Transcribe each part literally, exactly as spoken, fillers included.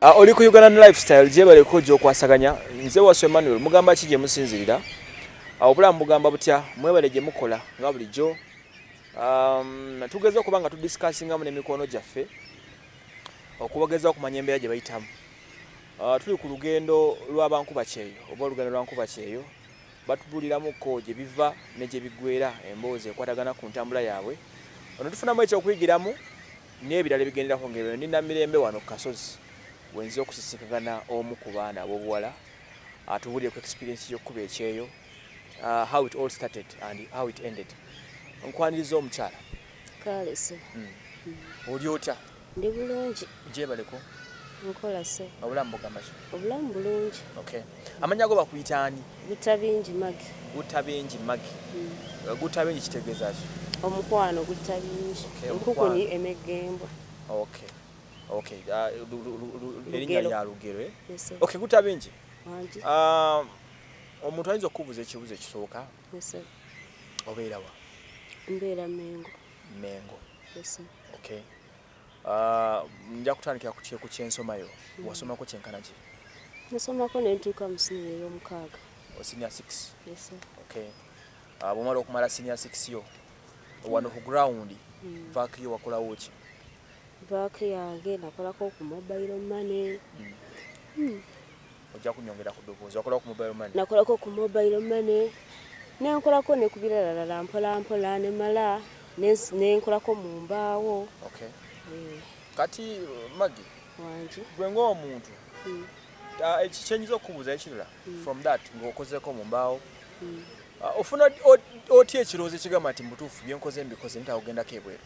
Uh, oli ku Uganda lifestyle je bale ko jo kwasaganya nze waswe Emmanuel mugamba kije musinzirira obulamu bugamba butya mwebale je mukola nga bulijjo um tugeze okubanga tu discussinga mu nemikono jaffe okubageza okumanya embeera je bayitamu uh, tuli ku lugendo lw'abankuba kyeyo oba olugendo lw'ankuba kyeyo batubuliramu ko je biva ne je bigwera emboozi ekwatagana ku ntambula yaabwe ono tufunamu ekyo okuyigiramu n'ebirala bigendera ku ngero nina mirembe wano kasozi wenzi okusisikagana omu ku baana abobuwala atubulire ku experience y'okuba ekyeyo uh, how it all started and how it ended nkwaniriza omukyala kale se mm. mm. oli otya ndi bulungi je baleko nkola se obulamu bugamashi obulamu bulungi okay amanya go bakuyitani Gutabingi magi Gutabingi magi mm. Gutabingi kitegeeza ki omukwano Gutabingi nkukuni emegembo okay okay uh, erinnya lya lugero eh okay Gutabingi wangi um omuntu ayinza okubuza ekibuzo ekisooka yes obeera wa mbeera Mengo Mengo yes okay uh nja kutandikira ku kye ku kyensomayo mm. wasoma ko kyenkana ki nasoma ko nentuka mu senior y'omukaaga o senior six yes okay uh bomala okumala senior six yo wano ku ground mm. vaki yo wakola woki vaki yange nakola ko ku mobile money mm. mm. ojja kunyongera ku dobozi wakola ku mobile money nakola ko ku mobile money nenkola ko ne kubirala la mpola mpola ne mala nenkola ko mu mbaawo okay mm. kati magi wanji gwe ngo omuntu mm. uh, ekichenyizo okubuza ekirala mm. from that ng'okozeko mu mbaawo mm. uh, ofuna oti ekirozi kigamba ati mutuufu byenkoze mbikoze ntaogenda kebwero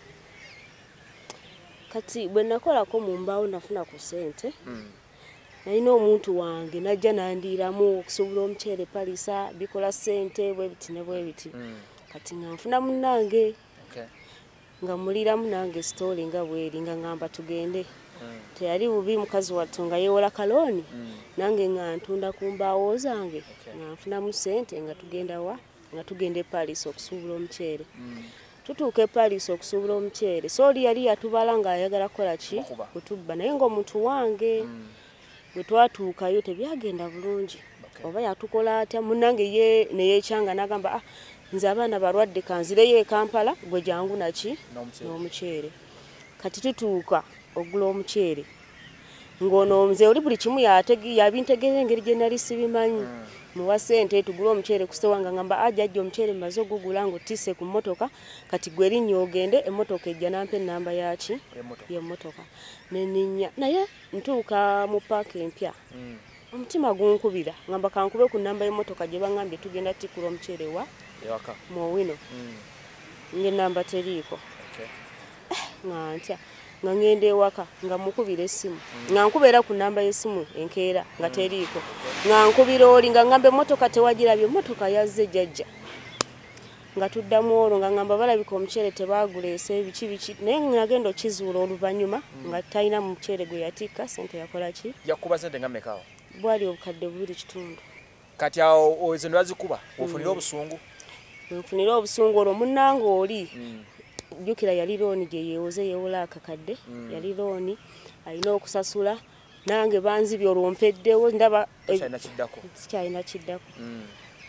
kati bwe nakola ko mu mbaawo nafuna ku sente mm. naina omuntu wange najja nandiramu okusobola omukyere palisa bikola sente bwe biti ne bwe biti mm. kati nga nfuna munnange okay. nga muliramu nange story nga bweri nga ngamba tugende mm. teyali bubi mukazi wattu nga yewola kaloni mm. nange nga ntunda ku mbaawo zange okay. nga nfunamu sente nga tugenda wa nga tugende palisa okusuubula omukyere mm. tutuuka palisa okusuubula omukyere so oli yali yatubala nga ayagala kukola ki kutubba naye ng'omuntu wange mm. bwe twatuukayo tebyagenda bulungi okay. oba yatukola atya munnange ye neyekyanga n'agamba ah nze abaana balwadde kanzireyo e Kampala gwe jangu naki n'omukyere kati tutuuka ogula omukyere ng'ono nze oli buli kimu yabintegeera engeri gye nali sibimanyi mm. muwa sente tugula omukyere ku sitowa nga ngamba ajjajja omukyere mmaze ogugula ng'otisse ku mmotoka kati gwe erinnya ogende emmotoka ejja nampa ennamba yaki y'emmotoka neninya naye ntuuka mu paaka empya mm. omutima gunkubira ngamba kankube ku nnamba y'emmotoka gye baŋŋambye tugenda tikula omukyere wa ewaka mu wino mm. ng'ennamba teriiko okay. nga ntya nga ngenda ewaka nga mukubira essimu mm. nga nkubeera ku nnamba y'essimu enkeera nga teriiko mm. nga nkubira oli nga ngamba emmotoka tewagirabye emmotoka yazze jjajja nga tuddamu olwo nga ngamba balabika omukyere tebaaguleese biki biki naye nagenda okizuula oluvannyuma mm. nga talina mukyere gwe yatikka sente yakola ki yakuba sente nga mmeka awo bwali obukadde bubiri kitundu kati awo ezo nazikuba ofunira obusungu nfunira obusungu olwo munnange oli mm. jjukira yali looni gye yeewoze yeewola akakadde mm. yali looni alina okusasula nange banzibye olwompeddewo ndaba sikyalina kiddako mm.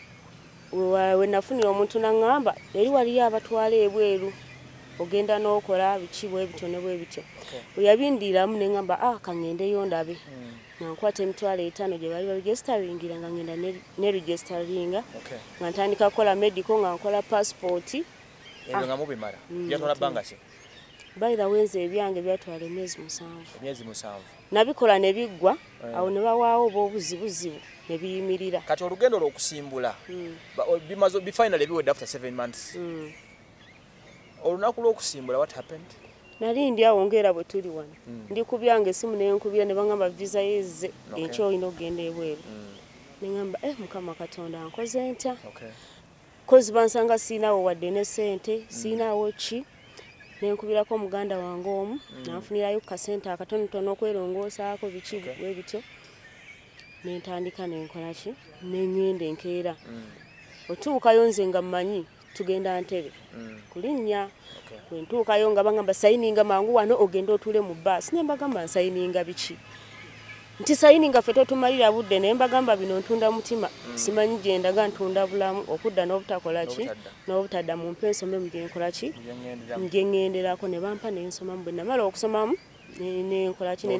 we nafunira omuntu naŋŋamba eri waliyo abatwala ebweru ogenda n'okola biki bwe bityo ne bwe bityo bwe yabindiramu ne ŋŋamba ah kaŋŋendeyo ndabe mm. nga nkwata emitwalo etaano gye bali baregisteringira nga ngenda ne registeringa okay. nga ntandika kukola medical nga nkola passport ebyo nga mubimala byatwala bbanga ki by the way nze ebyange byatwala emyezi musanvu emyezi musanvu nabikola ne biggwa mm. awo ne bawaawo obuzibuzibu ne biyimirira kati olugendo lw'okusimbula mm. bimaze bifinally biwedde after seven months mm. olunaku lw'okusimbula what happened nali ndi awo ngera bwe tuli wano mm. ndi ku byange esimu ne nkubira ne baŋŋamba visa yezze okay. enkyo olina okugenda ebweru mm. ne ŋŋamba eh mukama katonda nkoze ntya okay. kozi bansanga siinaawo wadde ne sente mm. siinaawo ki ne nkubirako muganda wange omu mm. nanfunirayo kasente akatonotono okwerongoosaako biki okay. bwe bityo ne ntandika ne nkola ki ne ŋŋenda enkeera mm. otuukayo nze nga mmanyi tugenda Ntebe mm. kulinnya okay. bwe ntuukayo nga baŋŋamba sayininga mangu wano ogenda otule mu bbaasi ne mbagamba nsayininga biki nti sayini nga ffe totumalira budde naye mbagamba bino ntunda mutima simanyi gye ndaga ntunda bulamu okudda n'obutakola ki n'obutadda mu mpa ensome mu gye nkola ki mu gye ŋŋenderako ne bampa ne nsomamu bwe namala okusomamu nenkola ki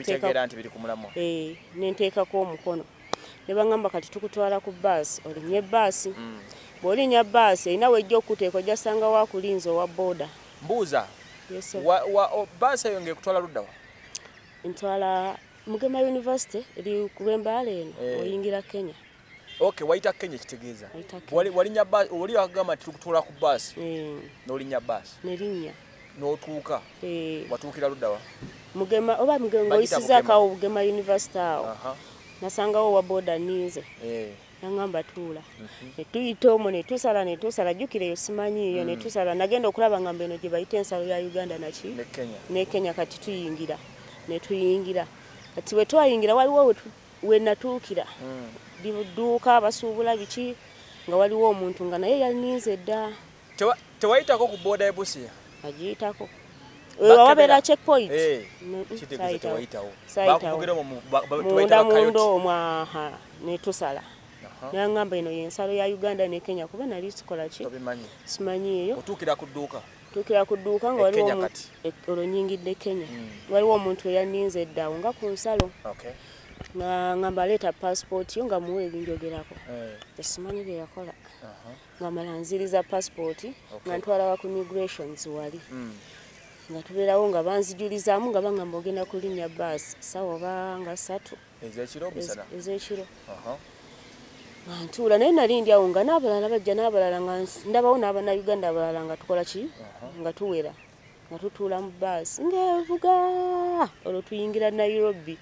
nenteekako omukono ne baŋŋamba kati tukutwala ku bbaasi olinnya ebbaasi bw'olinnya bbaasi erina wejja okuteeka ojja sanga waakulinza owa booda mbuuza bbaasi eyo ng'ekutwala ludda wa ntwala Mugema University eri ku Lwembaale eno oyingira Kenya. Okay, wayita Kenya kitegeeza. Wali walinya bbaasi oli agamba tukutwala ku bbaasi. N'olinnya bbaasi. Nerinnya. N'otuuka. Watuukira ludda wa? Mugema oba Mugema oyisizaako awo Mugema University awo. Nasangawo wa boda ninze. Nangamba tuula. Ne tuyita omwo ne tusala ne tusala jjukira eyo simanyi iyo ne tusala nagenda okulaba ngamba eno gye bayita ensalo ya Uganda naki? Ne Kenya. Ne Kenya kati tuyingira. Ne tuyingira. Kati we twayingira waliwo we natuukira. Dibuduuka abasuubula biki nga waliwo omuntu nga naye yalinze dda. Tewayitako ku boda e Busia? Agiyitako. Wabeera checkpoint. Kitegeeza tewayitawo. Bakuvugira munda munda omwaha ne tusala. Nangamba eno y'ensalo ya Uganda ne Kenya kuba nali sikola ki? Simanyi eyo. Otuukira ku dduuka? Tukira ku dduuka nga waliwo omuntu olonyingidde Kenya. Waliwo omuntu eyaninze eddawo nga ku nsalo. Nga ngamba leeta passport yo nga muwe ebinjogerako. Esimanyi bye yakola. Nga mala nziriza passport nga ntwala wa ku immigrations wali. Nga tubeerawo nga banzijulizaamu nga bangamba ogenda kulinnya bbaasi sawa oba nga ssatu. Ez'ekiro bisana? Ez'ekiro. Ntuula naye nali ndi awo nga n'abalala bajja n'abalala nga ndabawo n'Abannayuganda abalala nga tukola ki nga tuwera nga tutuula mu bbaasi ng'evuga olwo tuyingira Nairobi.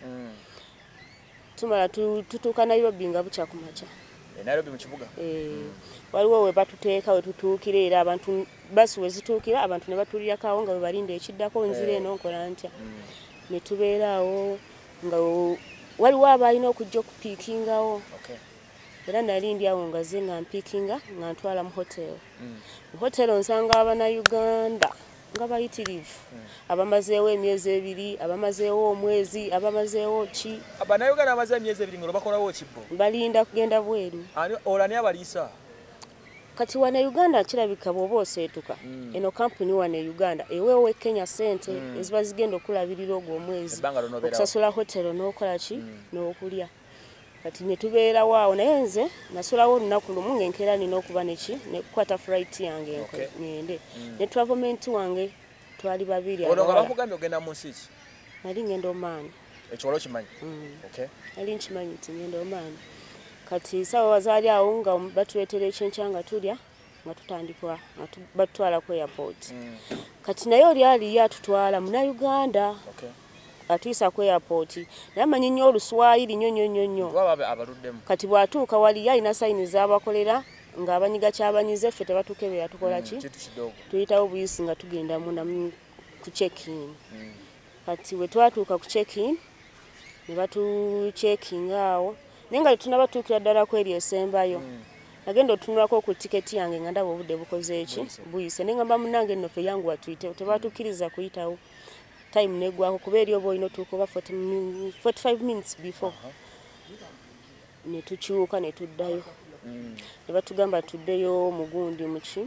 Tumala tutuuka Nairobi nga bukya ku makya. Nairobi mu kibuga? Waliwo we batuteeka we tutuukira era abantu basi we zituukira abantu ne batuulirako awo nga we balinda ekiddako nzira eno nkola ntya. Ne tubeeraawo nga waliwo abalina okujja okupiikingawo. Era nali ndi awo nga ze nga mpikinga nga ntwala mu hotel. Mu hotel nsanga Abannayuganda nga bayitirivu. Abamazeewo emyezi ebiri, abamazeewo omwezi, abamazeewo ki. Abannayuganda bamaze emyezi ebiri nga bakolawo kibbo. Balinda kugenda bweru. Olani abaliisa? Kati wane Uganda kirabika bw'oba oseetuka. Eno kampuni wane Uganda eweewo Kenya sente eziba zigenda okulabirira ogwo omwezi. Okusasula hotel n'okola ki n'okulya. Kati ne tubeerawo awo naye nze nasulawo olunaku lumu ng'enkeera nina okuba neki ne kukwata flight yange ngende. Ne travelment wange twali babiri abawala. Olwo nga bakugambye ogenda mu nsi ki? Nali ngenda Oman. Ekyo waliwo kimanyi? Nali nkimanyi nti ngenda Oman. Kati sawa wazaali awo nga batuleetera ekyenkya nga tulya nga tutandikwa nga batutwala ku airport. Kati naye oli aliyo atutwala Munnayuganda. Atuyisa ku airport naye amanyi nnyo Oluswayiri nnyo nnyo nnyo nnyo. Kati bw'atuuka wali alina sayini z'abakolera ng'abanyiga kyabanyize ffe tebatuuke be yatukola ki? Tuyitawo buyisi nga tugenda munda ku check-in. Kati we twatuuka ku check-in ne batucekinga awo naye nga tunabatuukira ddala ku eri esembayo. Nagenda otunulako ku tiketi yange nga ndaba obudde bukoze eki buyise ne ngamba munnange nno ffe yangu watuyite tebatukkiriza kuyitawo. Time negwako kuba eri oba olina otuuka oba forty-five minutes before. Ne tukyuka ne tuddayo. Ne batugamba tuddeyo mugundi muki?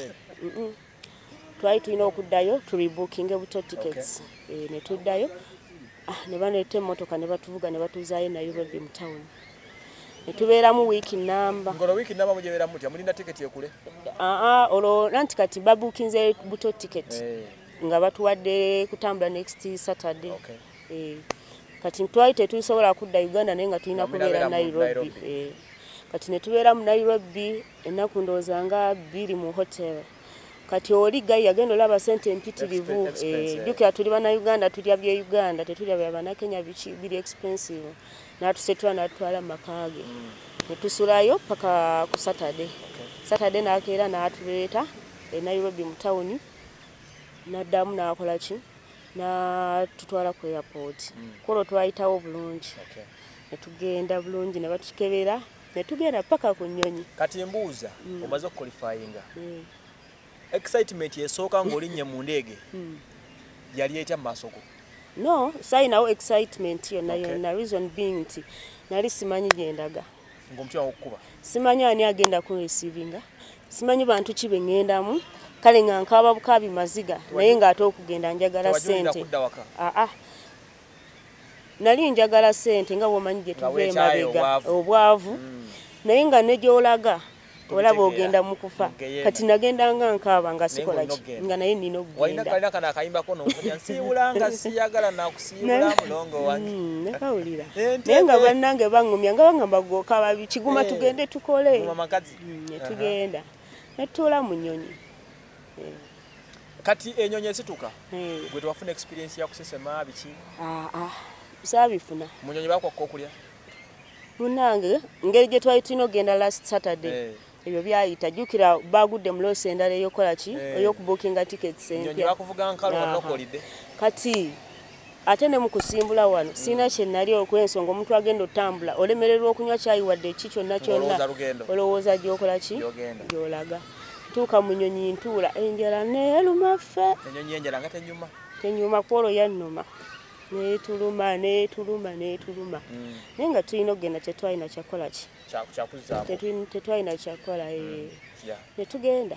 Twali tulina okuddayo tu rebooking buto tickets. Ne tuddayo ne baneeta emmotoka ne batuvuga ne batuzaayo Nairobi mu town. Ne tubeeramu wiiki namba. Ngolo wiiki namba mujebeera mutya mulinda tiketi ekule? Aa olwo nanti kati babukinze buto ticket. Nga batuwadde kutambula next Saturday. Eh kati twali tetusobola kudda Uganda naye nga tulina kubeera Nairobi. Eh kati ne tubeera mu Nairobi ennaku ndowooza nga bbiri mu hotel. Kati oli gayi agenda olaba sente mpitirivu. Eh jjukira tuli bana Uganda tulya bye Uganda tetulya bya bana Kenya biki biri expensive. N'atusetwa n'atwala makage. Ne tusulayo paka ku Saturday. Saturday n'akeera n'atuleeta e Nairobi mu town. Naddamu n'akola ki na tutwala ku airport. Kolo twayitawo bulungi. Ne tugenda bulungi ne batukebera ne tugenda paka ku nnyonyi. Kati mbuuza omaze okuqualifyinga. Excitement yesooka ng'olinnye mu ndege yali etya mu maaso go? No, sayinawo excitement yonna yonna. Reason being nti nali simanyi gyendaga. Ng'omutima okukuba. Simanyi ani agenda ku receiving. Simanyi bantu ki bengendamu. Kale nga nkaba bukabi maziga naye ng'ate okugenda njagala ssente. Ah ah. Nali njagala ssente nga bw'omanyi gye tuva emabega obwavu. Naye nga ne gy'olaga olaba ogenda mu kufa. Kati nagenda nga nkaaba nga sikola ki nga naye nnina okugenda. Walina kalina kana akayimbako n'omufanya nsiibulanga siyagala nakusiibula mulongo wange. Nakawulira. Naye nga bannange bangumya nga bangamba gw'okaba kiguma tugende tukole. Ne tugenda. Ne tutuula mu nnyonyi. Kati enyonyi esituka gwe tewafuna experience ya kusesema biki? Ah ah. Saabifuna. Mu nnyonyi bakwakka okulya? Munange ngeri gye twali tulina ogenda last Saturday. Ebyo byayita jjukira baagudde mu loosi endala ey'okola ki ey'okubukinga tickets empya. Nnyonyi bakuvuga nkalo wanokolidde. Kati ate ne mu kusimbula wano sina kye nali okw'ensonga omuntu agenda otambula olemererwa okunywa caayi wadde eki kyonna kyonna olowooza gy'okola ki gy'olaga. Tuuka mu nnyonyi ntuula enjala neeruma ffe. Ennyonyi enjala nga tenyuma? Tenyuma kwolwo yannuma. Neetuluma neetuluma neetuluma. Naye nga tulina okugenda tetwalina kyakola ki? Kyakuzaako. Tetwalina kyakola. Ne tugenda.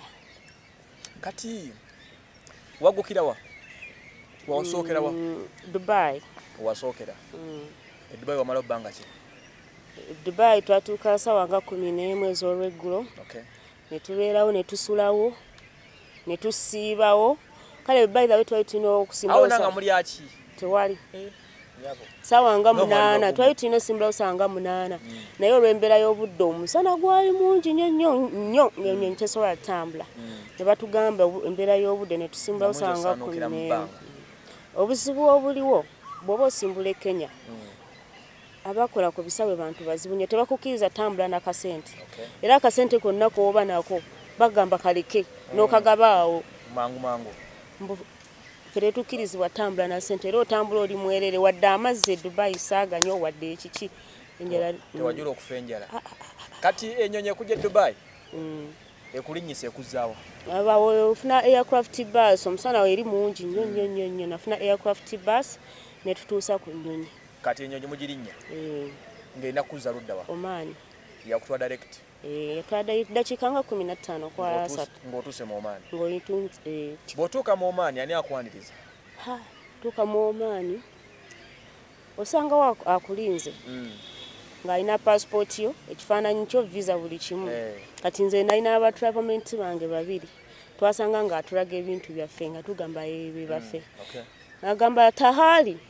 Kati waggukira wa? Wasookera wa? Dubai. Wasookera? E Dubai wamala bbanga ki? Dubai twatuuka ssaawa nga kumi n'emu ez'olweggulo. Ne tubeerawo ne tusulawo ne tusiibawo. Kale by the way twali tulina okusimbawo. Awo nanga muli aki? Tewali. Sawa nga munaana twali tulina okusimbawo sawa nga munaana. Naye olw'embeera y'obudde omusana gwali mungi nnyo nnyo nnyo ng'ennyonyi tesobola kutambula. Ne batugamba embeera y'obudde ne tusimbawo sawa nga kumi n'emu. Obuzibu obuliwo bw'oba osimbula e Kenya. Abakola ku bisaawe bantu bazibu nnyo tebakukkiriza tambula n'akasente. Era akasente konna k'oba nako bagamba kaleke n'okagabaawo. Mangu mangu. Fere tukkirizibwa tambula na ssente era otambula oli mwerere wadde amazzi e Dubai saaga nnyo wadde ekiki enjala. Tewajula okufa enjala. Kati ennyonyi ekujja e Dubai ekulinnyisa ekuzaawa? Aba ofuna aircraft bus omusana eri mungi nnyo nnyo nnyo nnyo nafuna aircraft bus ne tutuusa ku nnyonyi. Kati ennyonyi mugirinnya? Ng'erina kuzza ludda wa? Oman. Yakutwa direct? Yatwala dakiika nga kumi na ttaano kwa asatu. Ng'otuuse mu Oman? Ng'otuuse. Bw'otuuka mu Oman ani akwaniriza? Ha, tuuka mu Oman osanga akulinze ng'alina passport yo ekifaananyi kyo visa buli kimu. Kati nze nalina abatravelment bange babiri twasanga ng'atulaga ebintu byaffe nga tugamba ebyo baffe. Agamba tahali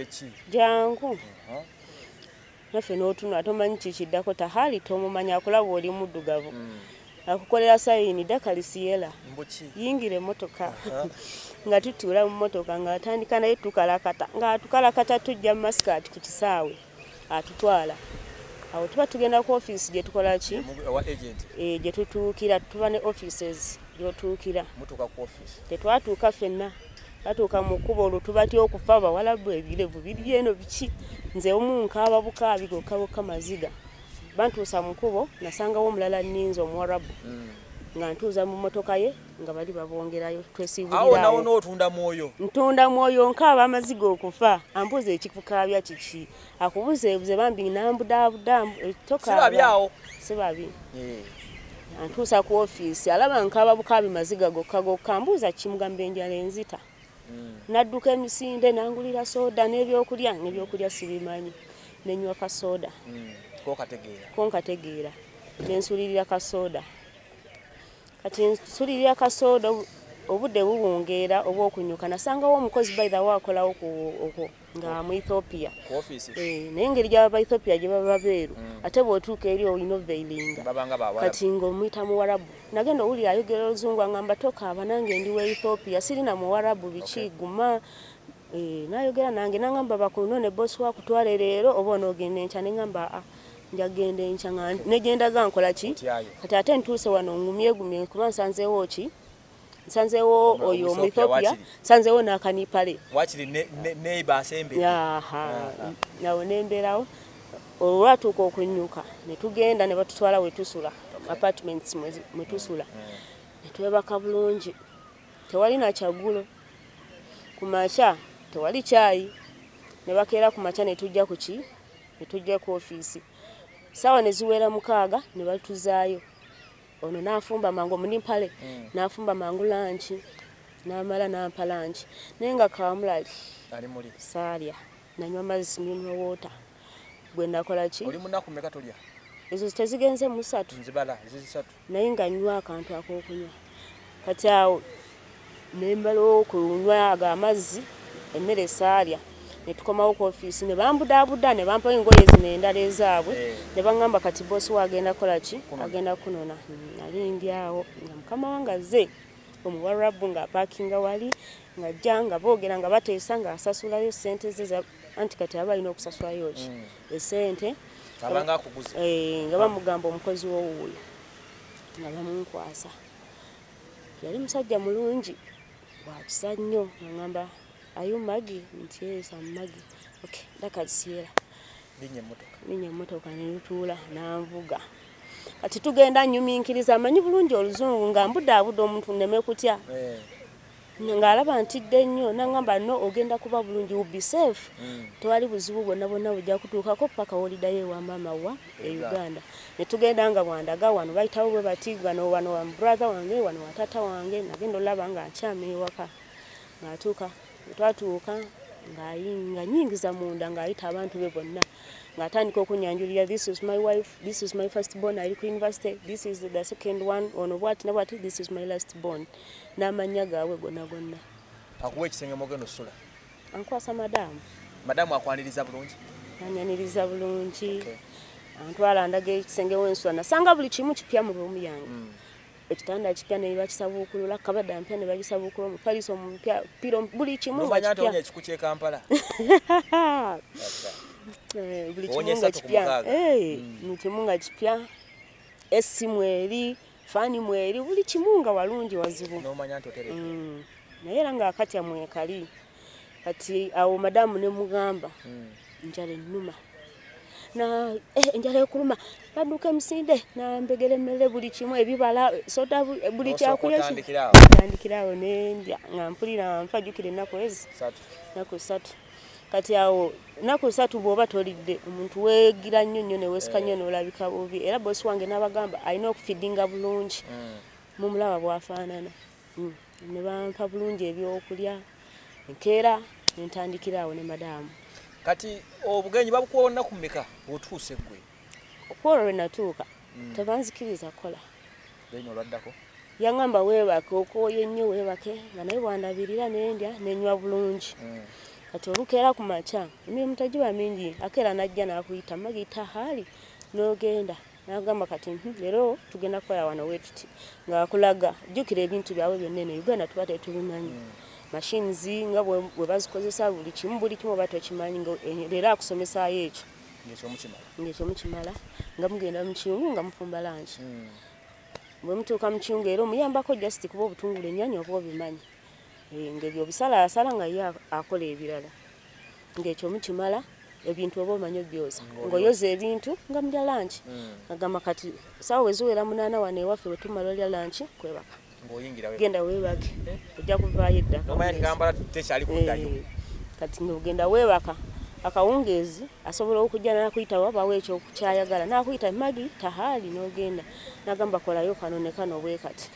jangu naffe n'otunula tomanyi kikiddako tahali tomumanya akulaba oli muddugavu akukolera sayini dakalisiera yingira emmotoka nga tutuula mu mmotoka ng'atandika naye tukalakata ng'atukalakata tujja mu Mascot ku kisaawe atutwala awo tuba tugenda ku office gye tukola ki gye tutuukira tuba ne offices gy'otuukira tetwatuuka ffenna atuuka mu kkubo olwo tubatya okufa abawalabu ebirevu biri eno biki nze omu nkaaba bukaabi gokka bokka maziga bantuusa mu kkubo nasangawo omulala nninza omuwarabu nga ntuuza mu mmotoka ye nga bali babongerayo twesiibulirawo. Awo nawo n'otunda mwoyo? Ntunda mwoyo nkaaba amaziga okufa ambuuza ekikukaabya kiki akubuzeebuze bambi nambudaabuda tokaaba. Sibabi awo? Sibabi. Antuusa ku ofiisi alaba nkaaba bukaabi maziga gokka gokka ambuuza kimugamba enjala enzita. Nadduka emisinde nangulira soda n'ebyokulya n'ebyokulya sibimanyi nenywa ka soda. Ko kategeera. Ko nkategeera. Nensulirira ka soda. Kati nsulirira ka soda obudde buwungeera oba okunyuka nasangawo omukozi by the way akolawo ku nga mu Ethiopia. Ku office? Eh, naye engeri gy'aba Ethiopia gye baba beeru ate bw'otuuka eri olina oveilinga. Babanga bawalabu. Kati ng'omuyita muwarabu. Nagenda owulira ayogera oluzungu angamba tokaaba nange ndi wa Ethiopia sirina muwarabu biki guma. Eh, nayogera nange nangamba bakuno ne boss wa kutwala leero oba onoogenda enkya ne ngamba a njagenda enkya nga negendaga nkola ki kati ate ntuuse wano ngumyegumye kuba nsanzeewo ki nsanzeewo oyo mu Ethiopia nsanzeewo n'akanipale wakiri neiba asembe nawo nembeerawo olwatuuka okunyuka ne tugenda ne batutwala we tusula apartments mwe tusula ne twebaka bulungi tewali na kyaggulo ku makya tewali chai ne bakeera ku macha ne tujja ku ki ne tujja ku office sawa ne ziwera mukaaga ne batuzaayo ono nafumba mangu munimpale mm. nafumba mangu lunch namala nampa lunch nenga kamulali ali muri salya nanywa mazzi mineral water gwe nakola ki oli munaku meka tolya ezo tezigenze musatu nzibala ezo zisatu naye nga nywa akantu akokunywa kati awo nembala okunywa aga amazzi emmere salya ne tukomawo ku office ne bambudaabuda ne bampa engoye zino endala ezaabwe hey. Ne bangamba kati bosi wagenda kola ki agenda kunona nali ndyawo nga mukama wange azze omuwarabu nga parkinga wali nga janga boogera nga bateesa nga asasulayo sente ze za anti kati abalina okusasulayo ki mm. esente abanga akuguza eh nga bamugamba omukozi w'owuuyo nga bamunkwasa yali musajja mulungi wakisa nnyo ngamba ayo magi nti yes amagi okay ndakasiera binye motoka binye motoka ne lutula nanvuga ati tugenda nyuminkiriza amanyi bulungi oluzungu nga mbudaabuda omuntu neme kutya eh ngalaba ntidde nnyo nangamba no ogenda kuba bulungi ubi safe mm. Twali buzibu bwonna bwonna bujja kutuukako paka holiday wa mama wa e Uganda ne tugenda nga bwandaga wano bayitawo bwe batiga no wano wa brother wange wano watata wange nagenda olaba nga nkyame waka ngatuuka twatuuka nga yinga nyingiza munda nga ayita abantu be bonna ngatandika okunyanjulira this is my wife this is my first born ali ku university this is the second one ono what na what this is my last born namanya gawe gonna gonna akuwe ekisenge mogeno sula ankwasa madamu madamu akwaniriza bulungi anyaniriza bulungi okay. Antwala ndage ekisenge wensula nasanga buli kimu kipya mu room yange mm. Ekitanda kipya ne bakisabukulula kabada mpya ne bakisabukulula mufaliso mpya piro buli kimu kipya nobanya ekikuche Kampala eh buli kimu kipya eh mu kimu kipya esimu eri fani mweri buli kimunga walungi wazibu no manya ntotere mm. Naye ranga akati ya mwekali kati awo madamu ne mugamba mm. Njale nnuma na eh njale kuluma baduka msinde na mbegere mele buli kimu ebibala soda buli kyakulya tandikirawo nendya ngampulira mpajukire nako ezi satu nako satu kati awo nako satu bwoba tolidde omuntu wegira nnyo nnyo ne wesika nnyo olabika bubi era bosi wange nabagamba alina okufidinga bulungi mm. Mumulaba bwafaanana mm. Ne bampa bulungi ebyokulya nkeera ntandikirawo ne madamu kati obugenyi babukuwona kumeka otuuse gwe okwolwe natuuka mm. Tebanzikiriza kola benyo lwaddako yangamba weebake okwoye nnyo weebake nga naye bwandabirira nendya nenywa bulungi mm. Kati olukeera ku macha emirimu tagiba mingi akeera najja nakuyita magita hali nogenda nagamba kati lero tugenda kola wano wetuti nga akulaga jukira ebintu byawe byonna ne Uganda tubate tubimanyi mm. Machines nga bwe bazikozesa buli kimu buli kimu bato kimanyi ngo lero akusomesa yecho ngecho mukimala ngecho mukimala nga mugenda mukiyungu nga mufumba lunch mm. Bwe mutuuka mukiyungu ero muyambako just kuba obutungule nyanya obo bimanyi e, ngebyo bisala asala nga ya akola ebirala ngecho mukimala ebintu obo manyo byoza ngoyoza ebintu nga mudya lunch mm. Agamba kati sawa wezuwera munana wane wafe wetumala lya lunch kwebaka ngoyingira wewe genda webake ojja kuvayo edda no maya Kampala tekyali kuddayo e, kati ngogenda webaka akawungezi asobola okujja nakuyita wabawe ekyo kukyayagala nakuyita magi tahali nogenda nagamba kolayo kano ne kano bwe kati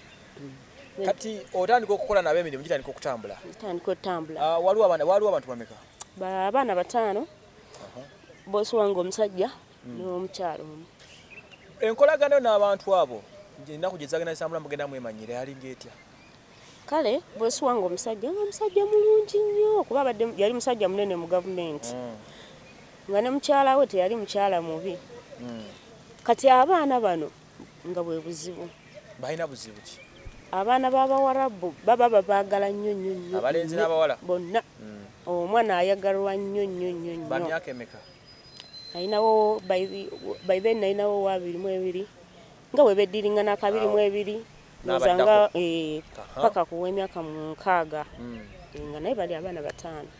mm. Kati otandika okukola nabe emirimu gitandika okutambula gitandika okutambula uh, waliwo abana waliwo abantu bameka ba abana batano uh -huh. Bosi wange omusajja mm. N'omukyalo enkolagano n'abantu abo nina kugezagana isambula mugenda mwemanyire ali ngetya kale bosi wange omusajja nga musajja mulungi nnyo kuba badde yali musajja munene mu government mm. Nga ne mukyala we teyali mukyala mubi mm. Kati abaana bano nga bwe buzibu balina buzibu ki abaana b'abawarabu baba babaagala nnyo nnyo nnyo abalenzi n'abawala bonna mm. Omwana ayagalwa nnyo nnyo nnyo nnyo bamyaka emeka ayinawo by then ayinawo wa abiri mu ebiri nga webeddiringa nakabiri mu ebiri nozanga eh paka kuwa emyaka mukaaga mm. Nga naye bali abaana batano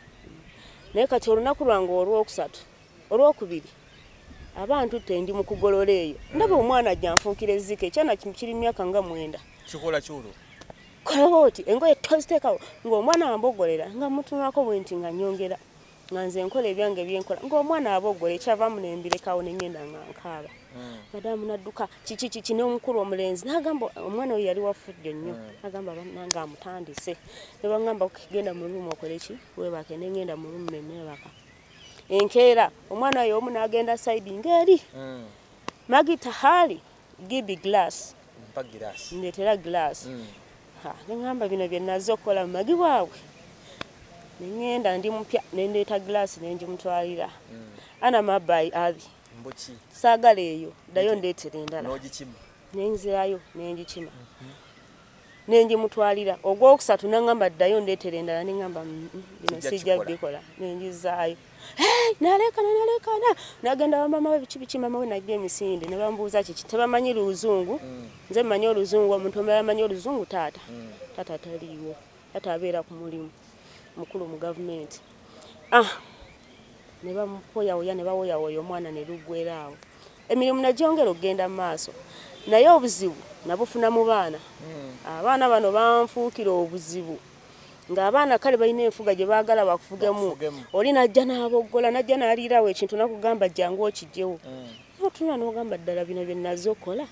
naye kati olunaku lwange olwokusatu olwokubiri abantu tendi mu kugolola eyo mm. Ndaba omwana ajja nfuukira ezzike kyana kiri myaka nga mwenda kikola kyulo koloboti engoye tozitekawo ng'omwana ambogolera nga mutunako bwenti nga nyongera nga nze nkola ebyange byenkola ng'omwana abogole ekyavamu nembirekawo nengenda nga nkaaba madamu nadduka kiki kiki n'omukulu omulenzi n'agamba omwana oyo yali wafudde nnyo agamba nange amutandise ne baŋŋamba genda mu lumu okole ki weebake nengenda mu lumu neneebaka enkeera omwana oyo omu n'agenda sayidi ng'eri magita hali gibi glass ndeetera glass neŋŋamba bino bye nazze okukola mu magi bwabwe nengenda ndi mupya nendeeta glass nenjimutwalira ana mabayi abi saagala eyo ddayo ndeetera endala nenzirayo nenjikima nenjimutwalira ogwokusatu naŋŋamba ddayo ndeetera endala neŋŋamba bino sijja bikola nenjizaayo nalekana nalekana nagenda bamama we biki biki mama we najja emisinde ne bambuuza kiki tebamanyi luzungu nze mmanyi oluzungu omuntu omulala amanyi oluzungu taata taata taliiwo taata abeera ku mulimu mukulu mu gavumenti ah ne bamupoyawoya ne bawoyawoya omwana ne luggweraawo emirimu nagyongera okugenda mu maaso naye obuzibu nabufuna mu baana abaana bano banfuukira obuzibu ng'abaana kale balina enfuga gye baagala bakufugemu oli najja n'aboggola najja n'aliirawo ekintu nakugamba jjangu okijjewo notuna n'ogamba ddala bino bye nazze okukola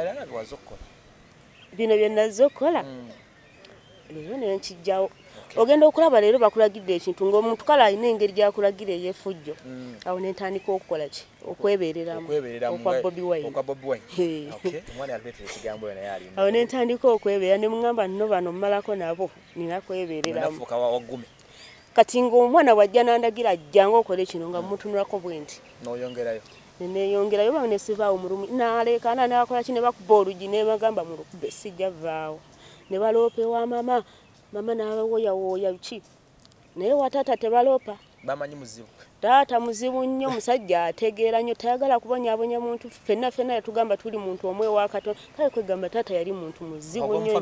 bino bye nazze okukola leero nenkijjawo ogenda okulaba leero bakulagidde ekintu ng'omuntu kale alina engeri gyakulagira ey'effujjo awo nentandika okukola ki okwebeereramu okwa Bobi Wine awo nentandika okwebeera ne muŋŋamba nno bano mmalako nabo nina kwebeereramu kati ng'omwana bw'ajja n'andagira ajjanga okole kino nga mutunulako bwe nti neneeyongerayo ba nesivaawo mu lumu n'aleekaana n'akola ki ne bakuba olugi ne bagamba mu lukube sijja vaawo ne baloopa ewa mama mama n'abawoyawoya ki naye wataata tebaloopa bamanyi muzibu taata muzibu nnyo musajja ategeera nnyo tayagala kubonyaabonya muntu ffenna ffenna yatugamba tuli muntu omwe wa Katonda kale kwegamba taata yali muntu muzibu nnyo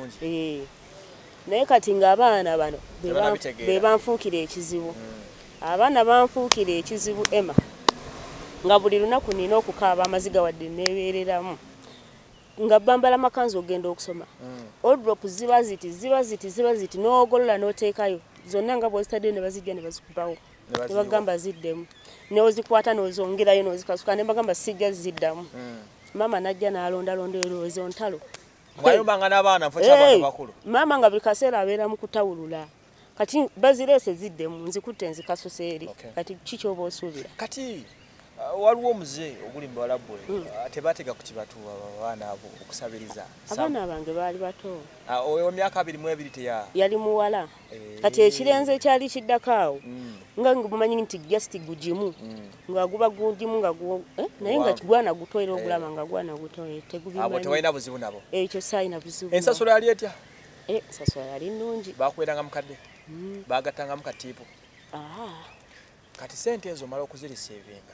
naye kati ng'abaana bano be banfuukira ekizibu abaana banfuukira ekizibu Emma nga buli lunaku nina okukaaba amaziga wadde neebeereramu nga bambala makanzu ogenda okusoma oldrop ziba ziti ziba ziti ziba ziti n'ogolola n'oteekayo zonna nga bw'ozitadde ne bazijja ne bazikubawo ne bagamba ziddemu n'ozikwata n'ozongerayo n'ozikasuka ne bagamba sijja ziddamu mama najja n'alondalonda ezo ntalo mwayombanga n'abaana mfo ky'abantu bakulu mama nga buli kaseera abeera mu kutawulula kati bazireese ziddemu nzikutte nzikasuseeri kati ki ky'oba osuubira kati waliwo omuze oguli mu Bawarabu tebatega ku kibatu abaana abo okusabiriza abaana bange baali bato oyo myaka abiri mu ebiri teya yali muwala kati ekirenze kyali kiddako awo nga ngumanyi nti just gujimu nga guba gujimu nga naye nga gwana gutoera ogulama nga gwana gutoera tegubimanyi abo tewalina buzibu nabo ekyo sayina buzibu ensasula yali etya ensasula yali nnungi bakweranga mukadde bagatanga mu katiipu kati sente ezo mala okuzirisiivinga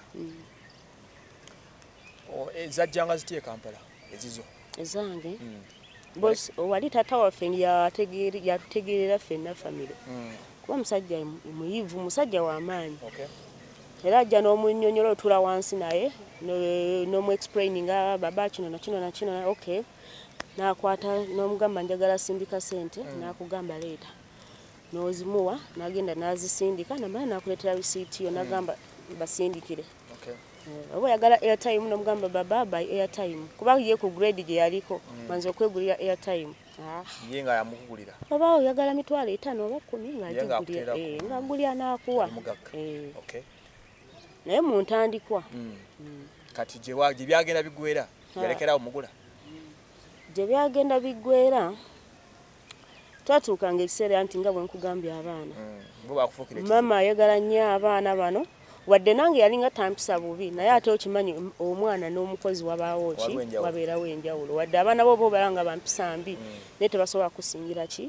ezajjanga zitye Kampala ezizo ezange boss wali tata waffe yatutegeerera ffenna famire kuba musajja muyivu musajja w'amaanyi era ajja n'omunnyonnyola otula wansi naye n'omu-explaininga baba kino nakino nakino okay n'akwata n'omugamba njagala sindika sente n'akugamba leeta n'ozimuwa n'agenda n'azisindika namala n'akuleetera risiiti yo n'agamba basindikire oba oyagala airtime n'omugamba baba by airtime kuba ye ku grade gye yaliko manzi okwegulira airtime ye nga yamukugulira oba oyagala mitwalo etaano oba kkumi ng'agigulira ng'agulira n'akuwa naye mu ntandikwa kati gye byagenda biggwera yalekerawo mugula gye byagenda biggwera twatuukanga ekiseera nti nga bwe nkugambye abaana mama ayagala nnyo abaana bano wadde nange yalinga tampisa bubi naye ate okimanyi omwana n'omukozi wabaawo ki wabeerawo enjawulo wadde abaana bo boobala nga bampisa mbi naye tebasobola kusingira ki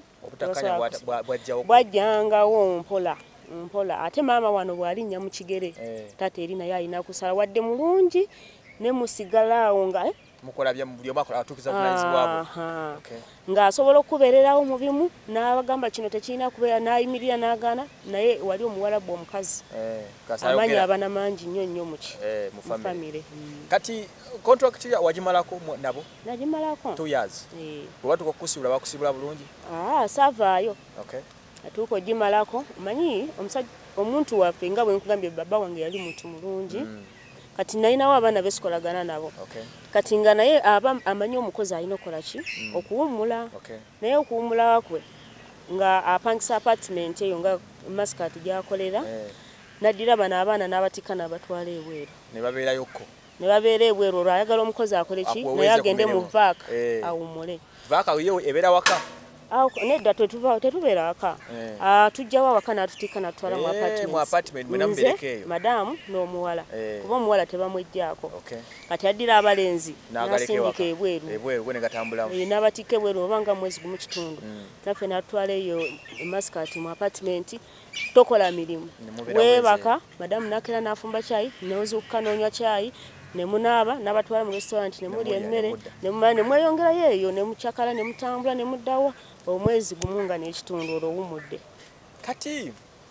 bwajjangawo mpola mpola ate maama wano bw'alinnya mu kigere taata eri naye alina kusala wadde mulungi ne musigalaawo nga mukola bya mu byo makola atukiza bunaizibwabo okay nga asobola okubererawo mu bimu n'abagamba kino tekina kubeera nayimirira n'agana naye wali omuwarabu omukazi eh amanya abana mangi nnyo nnyo muki eh mu family mm. Kati contract ya wajimalako nabo najimalako two years eh watu kokusibula bakusibula bulungi ah savaayo okay atuko jimalako manyi omusajja omuntu waffe nga bwe nkugambye baba wange yali muntu mulungi mm. Kati nalina abana besikolagana nabo okay kati nga naye aba amanyi omukozi alina okola ki mm. okuwumula okay naye okuwumula kwe nga apangisa apartment eyo nga Maskat gyakolera eh. Naddira bana abaana n'abatika n'abatwala ebweru ne babeera yokko ne babeera ebweru olwo ayagala omukozi akole ki naye agende mu vaaka eh. awumule vaaka yo ebeera waka awo nedda tetuva tetubeera waka eh. ah tujjawa waka n'atutika n'atwala mu apartment eh, mu apartment mwe namuberekeyo madamu n'omuwala eh. Kuba omuwala tebamwejjaako okay kati addira abalenzi n'asindika ebweru ebweru gwe negatambula e, n'abatika ebweru obanga mwezi gumu kitundu mm. Naffe n'atwala eyo Maskat mu apartment tokola mirimu webaka madamu nakera n'afumba chai n'ozuka n'onywa chai nemunaba n'abatwala mu restaurant nemuli emmere nemumane mweyongera yeyo nemuchakala nemutambula nemuddawa omwezi gumunga n'ekitundu olowumudde kati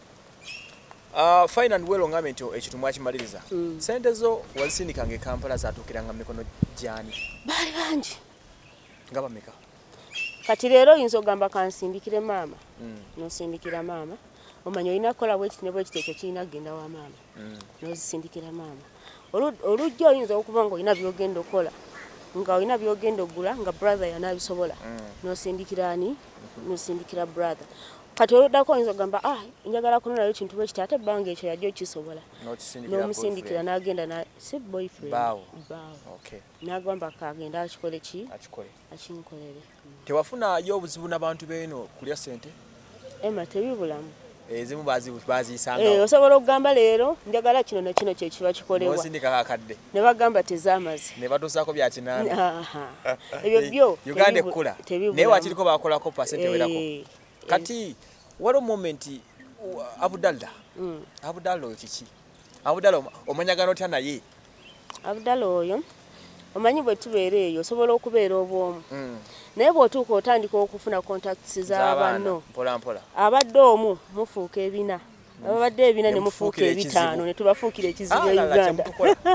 uh, fine and well ngame nti ekitumwa kimaliriza mm. Sente zo wazisindikanga Kampala zatukiranga mikono jani bali banji ngaba meka kati lero yinzo gamba kansindikire mama mm. Nosindikira mama omanyo ina kola bwe kitine bwe kiteke kina genda wa mama mm. Nozisindikira mama olujjo oyinza okuba nga olina byogenda okola nga olina byogenda ogula nga brother yanabisobola mm. Nosindikirani mm -hmm. Nosindikira brother kati oludako oyinza gamba ah njagala kunona ekintu bwe kitate bange ekyo yajjo kisobola n'omusindikira n'agenda na si boyfriend bawo bawo okay n'agamba kagenda akikole ki akikole akinkolere mm. Tewafuna yo obuzibu n'abantu beeno kulya sente ema tebibulamu ezimu bazi bazi isanga eh osobola okugamba leero njagala kino na kino kye kiba kikolebwa nosindika kakadde ne bagamba tezamazi ne batosaako bya kinana aha ebyo byo Uganda ekkula naye wakiriko bakolako pasente werako kati wali moment uh, Abdallah mm. Abdallah oyo kiki Abdallah omanyagano otya naye Abdallah oyo omanyi bwe tubeera eyo osobola okubeera obwomu mm. Naye bw'otuuka otandika okufuna contacts z'abanno mpola mpola abadde omu mufuuka ebina abadde ebina ne mufuuka ebitaano ne tubafuukira ekizibu e Uganda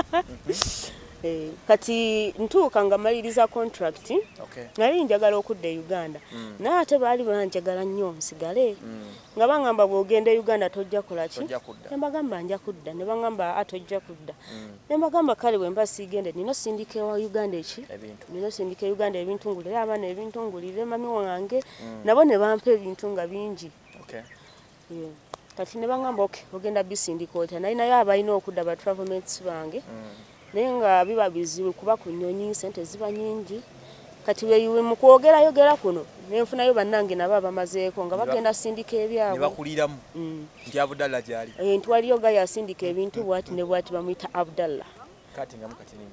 eh, kati ntuuka nga maliriza contract okay. Nali njagala okudda e Uganda mm. Naate baali banjagala nnyo nsigale mm. Nga bangamba bw'ogenda e Uganda tojja kola ki ne mbagamba nja kudda ne bangamba atojja kudda mm. Ne mbagamba kale bwe mba siigende nino sindike wa Uganda eki nino sindike Uganda ebintu ngulire abaana ebintu ngulire mami wange mm. Nabo ne bampa ebintu nga bingi okay. Yeah. Kati ne bangamba okay ogenda bisindika otya naye naye abalina okudda ba travelmates bange mm. Naye nga biba bizibu kuba ku nnyonyi sente ziba nyingi kati weyiwe mu kwogera yogera kuno nenfunayo bannange nabo abamazeeko nga bagenda sindika ebyabwe ne bakuliramu mm. Nti Abdallah gyali e, ntwaliyo ga yasindika ebintu bwati ne bwati bamuyita Abdallah kati nga mukati ninyo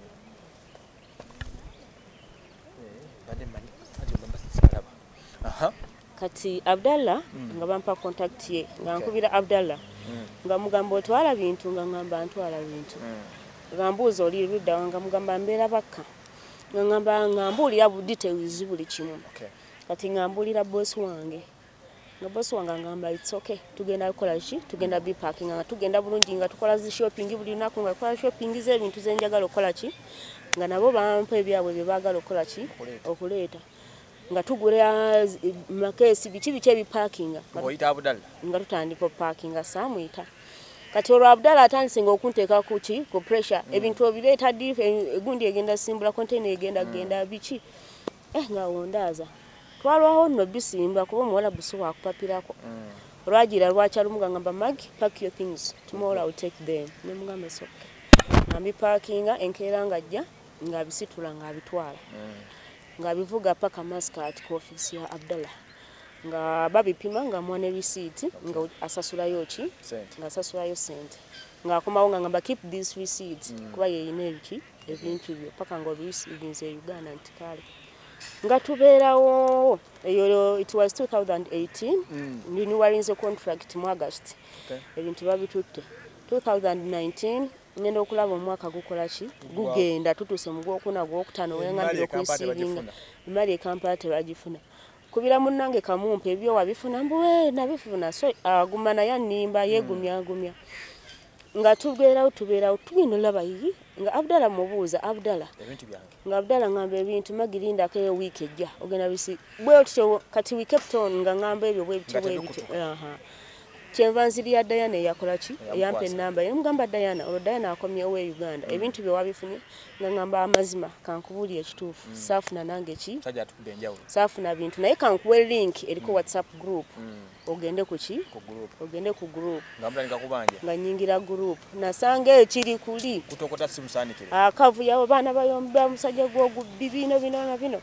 eh bade mani ajo bamba sisalaba aha kati Abdallah mm. Nga bampa contact ye nga okay. Nkubira Abdallah mm. Nga mugambo twala bintu nga ngamba ntwala bintu mm. Ngambuzo oli ludda nga mugamba mbera bakka ngamba ngambulira bu details buli kimu okay. Kati ngambulira boss wange nga boss wange ngamba it's okay tugenda kola ki tugenda bi parking nga tugenda bulungi nga tukola zi shopping buli naku nga kola shopping ze ebintu zenjagala kola ki nga nabo bampa ebyabwe bye bagala kola ki okuleeta nga tugula makesi bichi bichi ebi parking ngoyita Abdallah nga tutandika parking samuyita kati olwo Abdallah atansinga okunteeka kuki ku pressure mm. Ebintu obireeta diff egundi egenda simbula container egenda mm. Genda bichi eh nga wondaza twalwaho no bisimba kuba muwala buso wakupapirako mm. Olwagira lwakyalumuga ngamba mag pack your things tomorrow I'll take them ne mugamba soke nambi parkinga enkeera ngajja nga bisitula nga bitwala mm. Nga bivuga paka Maskat ku office ya Abdallah nga babipima nga mwane receipt okay. Nga asasula yochi nga asasula yo sente nga akomawo nga ngamba keep these receipts mm. Kuba ye ineki ebintu byo paka ngo receive nze Uganda ntikale nga tubeerawo eyo it was two thousand eighteen mm. Renewing the contract mu August okay. Ebintu babitutte two thousand nineteen ngenda okulaba omwaka gukola ki gugenda tutuse mu gwokuna gwokutano wengambira okuyisiringa imali ekampala tebagifuna kubira munnange kamumpe ebyo wabifuna mbuwe nabifuna so aguma naye annimba yegumya agumya nga tubeerawo tubeerawo tugenda olaba yiyi nga Abdala mubuuza Abdala ebintu byange nga Abdala ngamba ebintu magirindako eyo wiiki ejja ogenda bisi bwe otyo kati we kept on nga ngamba ebyo bwe bityo bwe bityo aha kyenva nziri ya Diana yakola ki yampa ennamba ye mugamba Diana olwo Diana akomyewo e Uganda ebintu bye wabifunye nga ngamba amazima kankubuli ekituufu saafuna nange ki sajja atukubye enjawulo saafuna bintu naye kankuwe link eriko WhatsApp group ogende ku ki ku group ogende ku group ngambulanga kubanja nga nyingira group nasanga ekiri kuli kutokota simu sanikire akavuya abaana bayomba musajja gwogu bibino bino na bino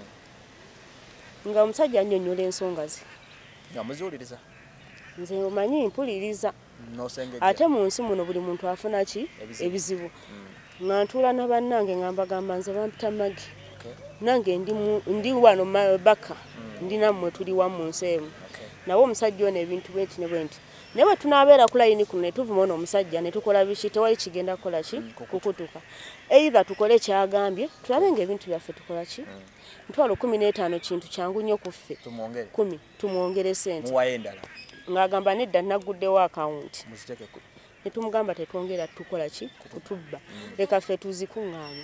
nga omusajja annyonnyola ensonga ze nga muziwuliriza nze omanyi mpuliriza nosenge ate mu nsi muno buli muntu afuna ki ebizibu nga ntuula na bannange nga mbagamba nze bampita magi nange ndi ndi wano baka ndi nammwe tuli wa mu nsi emu nawe omusajja ono ebintu bwenti ne bwenti naye bwe tunaabeera ku layini kuno ne tuvuma ono omusajja ne tukola biki tewali kigenda kukola ki kukutuka either tukole kyagambye tulabe ng'ebintu byaffe tukola ki ntwalo kumi n'etaano kintu kyangu nnyo ku ffe kumi tumwongere sente ng'agamba nedda naguddewo akawunti ne tumugamba tetwongera tukola ki kutubba leka ffe tuzikuŋŋaanye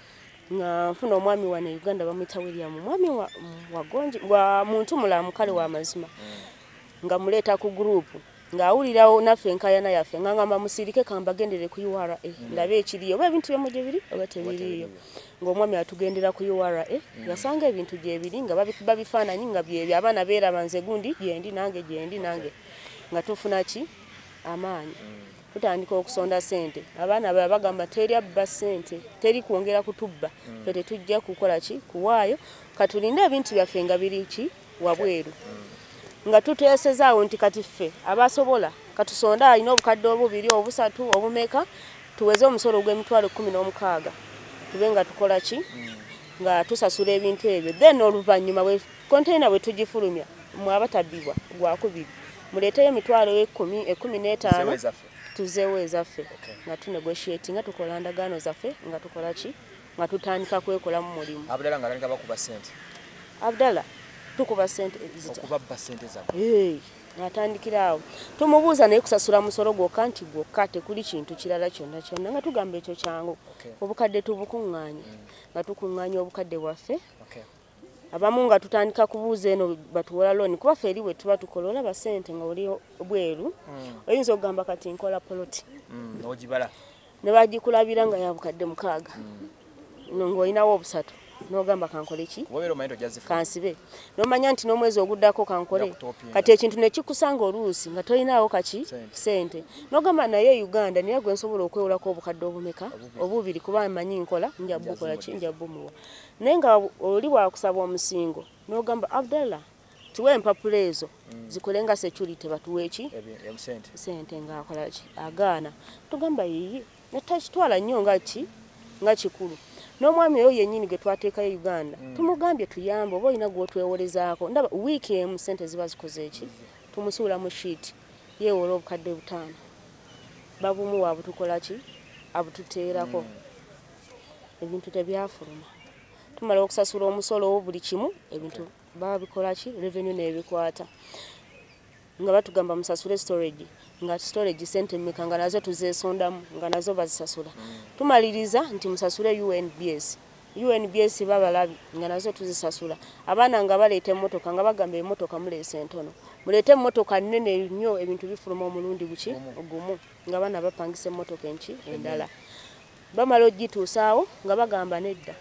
nga nfuna omwami wa ne Uganda bamuyita William mwami wa wagonje wa muntu mulamu kale wa mazima nga muleeta ku group ng'awulirawo naffe enkayana yaffe nga ngamba musirike kambagendere ku U R A ndabe ekiriyo oba ebintu byamwe gye biri oba tebiriyo ng'omwami atugendera ku U R A yasanga ebintu gye biri nga babikuba bifaananyi nga byebyo abaana beeraba nze gundi gyendi nange gyendi nange nga tufuna ki amaanyi tutandika okusonda sente abaana bwe bagamba teri abba sente teri kwongera kutubba ffe tetujja kukola ki kuwaayo katulinde ebintu byaffe nga biri ki wabweru nga tuteesezaawo nti kati ffe abasobola katusonda alina obukadde obubiri obusatu obumeka tuweze omusolo gw'emitwalo kkumi n'omukaaga tube nga tukola ki nga tusasula ebintu ebyo then oluvannyuma bwe konteyina bwe tugifulumya mwabatabbibwa gwakubiri muleeteyo emitwalo ekkumi ekkumi n'etaano tuzeewo ezaffe nga tunegotiate nga tukola ndagaano zaffe nga tukola ki nga tutandika kwekola mu mulimu Abdala nga tandika bakuba sente Abdala tukuba sente okuba sente zawe eh natandikira awo tumubuuza naye kusasula musolo gwokka nti gwokka tekuli kintu kirala kyonna kyonna nga tugamba ekyo kyangu obukadde tubukuŋŋaanye nga tukuŋŋaanya obukadde bwaffe abamu nga tutandika kubuuza eno batuwola looni kuba ffe eri bwe tuba tukola olaba sente nga oli bweru oyinza okugamba kati nkola poloti ogibala ne bagikulabira nga yabukadde mukaaga ng'olinawo obusatu n'ogamba kankole ki kansibe n'omanya nti n'omwezi oguddako kankole kati ekintu ne kikusanga oluusi nga tolinaawo kaki sente n'ogamba naye Uganda niye gwe nsobola okwewolako obukadde obumeka obubiri kuba mmanyi nkola nja bukola ki nja bumuwa naye nga oli bwakusaba omusingo n'ogamba Abdallah tuwe empapula ezo zikole nga security batuwe ki sente ng'akola ki agaana tugamba yiyi netakitwala nnyo nga ki nga kikulu n'omwami oyo yennyini gwe twateekayo Uganda tumugambye tuyambe oba olina gw'otwewolezaako ndaba wiiki emu sente ziba zikoze eki tumusuula mu shiiti yeewola obukadde butaano babumuwa abutukola ki abututeerako ebintu tebyafuluma tumala okusasula omusolo buli kimu ebintu babikola ki revenue n'ebikwata nga batugamba musasule storage nga storage sente mmeka nga nazo tuzeesondamu nga nazo bazisasula tumaliriza nti musasule U N B S U N B S babalabi nga nazo tuzisasula abaana nga baleeta emmotoka nga bagamba emmotoka muleese entono muleete emmotoka nnene nnyo ebintu bifuluma omulundi guki ogumu nga baana bapangisa emmotoka enki endala bamala ogituusaawo nga bagamba nedda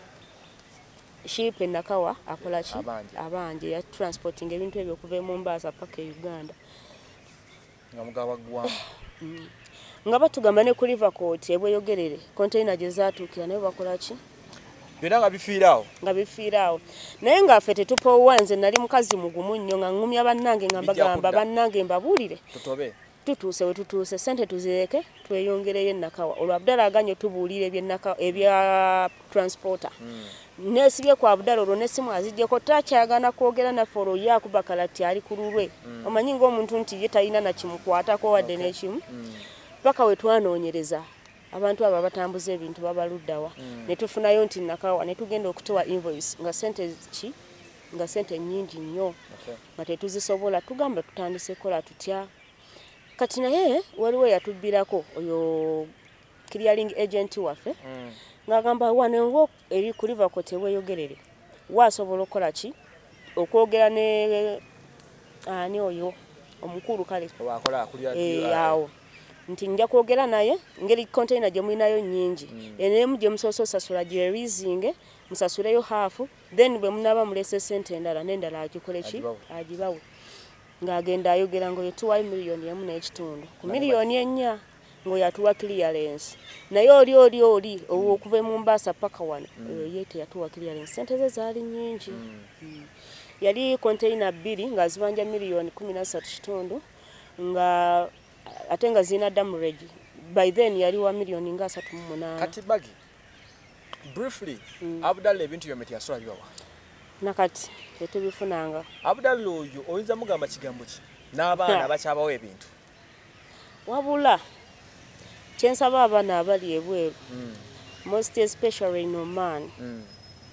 shipe nakawa akola ki abanje ya transporting ebintu ebyo kuva mu Mombasa paka Uganda nga mugaba gwa nga batugamba ne ku River Court ebweyogerere container gye zaatuukira naye bakola ki byonna nga bifiiraawo nga bifiiraawo naye nga ffe tetupoowa nze nali mukazi mugumu nnyo nga ngumya bannange nga mbagamba bannange mbabuulire tutobe tutuuse we tutuuse sente tuzireeke tweyongereyo ennakawa olwo Abdallah aganye tubuulire ebya transporter nesibye kwa Abdallah olwo nesimu azijjeko takyagana kwogera naffe olwo ye akuba kalati ali ku lulwe omanyi ng'omuntu nti ye talina nakimukwatako wadde n'ekimu paka we twanoonyereza abantu abo batambuza ebintu babaluddawa mm. ne tufunayo nti nakawa ne tugenda okutowa invoice nga sente ki nga sente nyingi nnyo okay. nga tetuzisobola tugamba tutandise kola tutya kati naye waliwo yatubbirako oyo clearing agent waffe mm. ng'agamba wanengo eri ku River Court weeyogerere waasobola okukola ki okwogera ne ani oyo omukulu kale wakola kulya yawo nti nja kwogera naye ngeri container gye mulinayo nyingi mm. enemu gye musoso sasula gye leasing musasuleyo half then bwe munaba mulese sente endala n'endala agikole ki agibawe ng'agenda ayogera ngo yetuwa miliyoni emu n'ekitundu ku miliyoni ennya ngo yatuwa clearance naye oli oli oli okuva mu Mombasa paka wano mm. yete yatuwa clearance sente ze zaali nyingi mm. mm. yali container bbiri nga zibanja miliyoni kumi na ssatu kitundu nga ate nga zina damage by then yali wa miliyoni nga asatu mu munaana kati bagi briefly mm. Abdallah ebintu byometi yasola bibawa nakati tetubifunanga Abdallah oyo oyinza mugamba kigambo ki n'abaana bakyabawo ebintu wabula kyensaba abaana abali ebweru mm. most especially in Oman mm.